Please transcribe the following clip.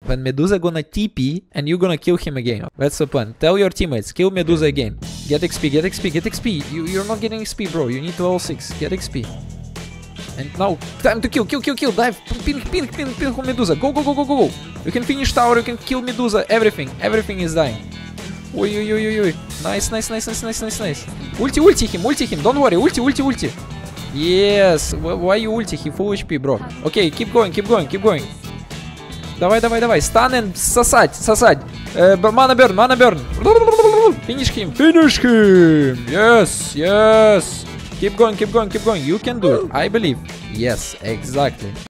When Medusa gonna TP and you gonna kill him again. That's the plan. Tell your teammates, kill Medusa again. Get XP, get XP, get XP. You're not getting XP, bro. You need to level 6. Get XP. And now, time to kill. Dive. Pin Medusa. Go. You can finish tower, you can kill Medusa. Everything is dying. Oi. Nice. Ulti him. Don't worry. Ulti. Yes. Why you ulti? He full HP, bro. Okay, keep going. Давай. Stun and сосать. Mana burn. Finish him. Yes. Keep going. You can do it. I believe. Yes, exactly.